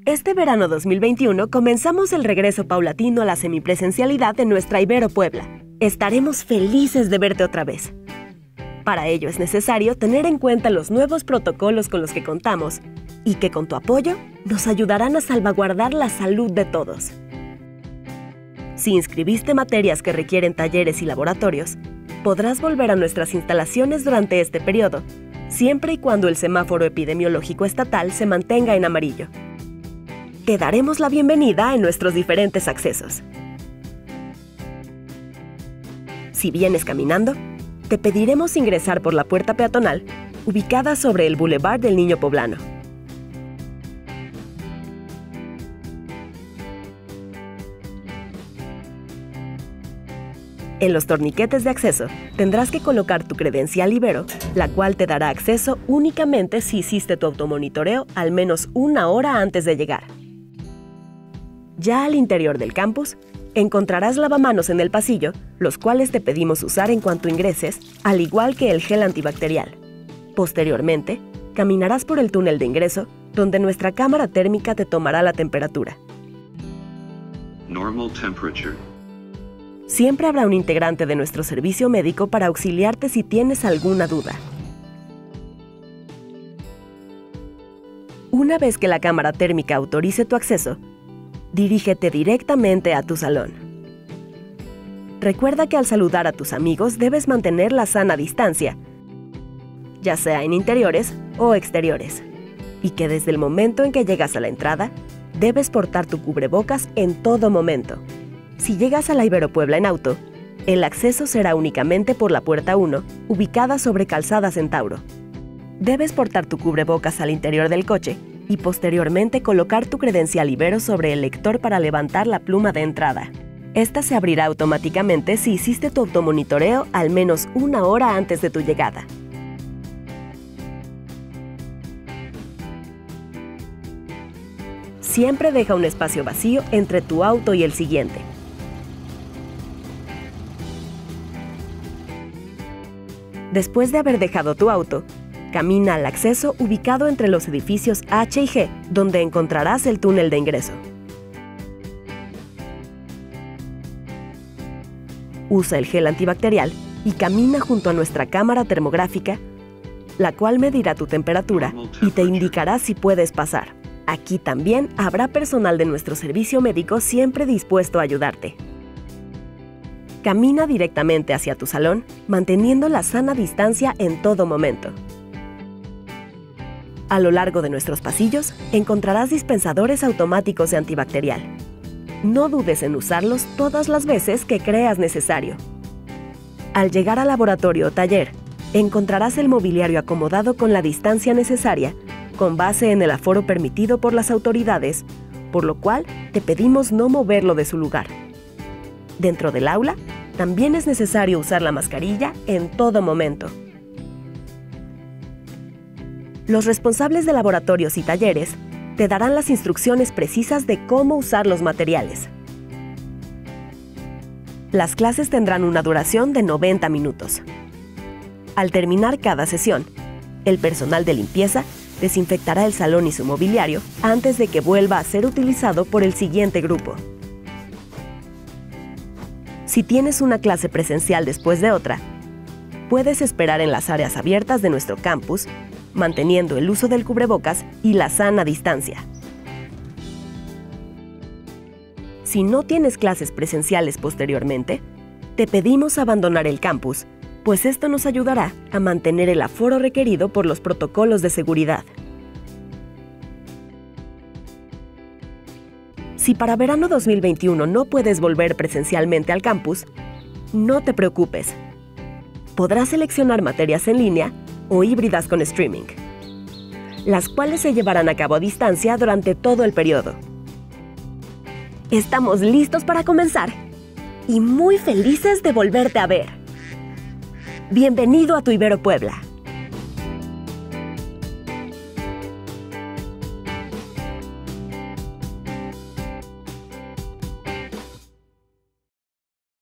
Este verano 2021 comenzamos el regreso paulatino a la semipresencialidad en nuestra Ibero Puebla. Estaremos felices de verte otra vez. Para ello es necesario tener en cuenta los nuevos protocolos con los que contamos y que con tu apoyo nos ayudarán a salvaguardar la salud de todos. Si inscribiste materias que requieren talleres y laboratorios, podrás volver a nuestras instalaciones durante este periodo, siempre y cuando el semáforo epidemiológico estatal se mantenga en amarillo. Te daremos la bienvenida en nuestros diferentes accesos. Si vienes caminando, te pediremos ingresar por la puerta peatonal, ubicada sobre el Boulevard del Niño Poblano. En los torniquetes de acceso, tendrás que colocar tu credencial Ibero, la cual te dará acceso únicamente si hiciste tu automonitoreo al menos 1 hora antes de llegar. Ya al interior del campus, encontrarás lavamanos en el pasillo, los cuales te pedimos usar en cuanto ingreses, al igual que el gel antibacterial. Posteriormente, caminarás por el túnel de ingreso, donde nuestra cámara térmica te tomará la temperatura. Normal temperature. Siempre habrá un integrante de nuestro servicio médico para auxiliarte si tienes alguna duda. Una vez que la cámara térmica autorice tu acceso, dirígete directamente a tu salón. Recuerda que al saludar a tus amigos debes mantener la sana distancia, ya sea en interiores o exteriores, y que desde el momento en que llegas a la entrada, debes portar tu cubrebocas en todo momento. Si llegas a la Ibero Puebla en auto, el acceso será únicamente por la puerta 1, ubicada sobre Calzada Centauro. Debes portar tu cubrebocas al interior del coche y posteriormente colocar tu credencial Ibero sobre el lector para levantar la pluma de entrada. Esta se abrirá automáticamente si hiciste tu automonitoreo al menos 1 hora antes de tu llegada. Siempre deja un espacio vacío entre tu auto y el siguiente. Después de haber dejado tu auto, camina al acceso ubicado entre los edificios H y G, donde encontrarás el túnel de ingreso. Usa el gel antibacterial y camina junto a nuestra cámara termográfica, la cual medirá tu temperatura y te indicará si puedes pasar. Aquí también habrá personal de nuestro servicio médico siempre dispuesto a ayudarte. Camina directamente hacia tu salón, manteniendo la sana distancia en todo momento. A lo largo de nuestros pasillos, encontrarás dispensadores automáticos de antibacterial. No dudes en usarlos todas las veces que creas necesario. Al llegar al laboratorio o taller, encontrarás el mobiliario acomodado con la distancia necesaria, con base en el aforo permitido por las autoridades, por lo cual te pedimos no moverlo de su lugar. Dentro del aula, también es necesario usar la mascarilla en todo momento. Los responsables de laboratorios y talleres te darán las instrucciones precisas de cómo usar los materiales. Las clases tendrán una duración de 90 minutos. Al terminar cada sesión, el personal de limpieza desinfectará el salón y su mobiliario antes de que vuelva a ser utilizado por el siguiente grupo. Si tienes una clase presencial después de otra, puedes esperar en las áreas abiertas de nuestro campus, manteniendo el uso del cubrebocas y la sana distancia. Si no tienes clases presenciales posteriormente, te pedimos abandonar el campus, pues esto nos ayudará a mantener el aforo requerido por los protocolos de seguridad. Si para verano 2021 no puedes volver presencialmente al campus, no te preocupes. Podrás seleccionar materias en línea o híbridas con streaming, las cuales se llevarán a cabo a distancia durante todo el periodo. Estamos listos para comenzar y muy felices de volverte a ver. Bienvenido a tu Ibero Puebla.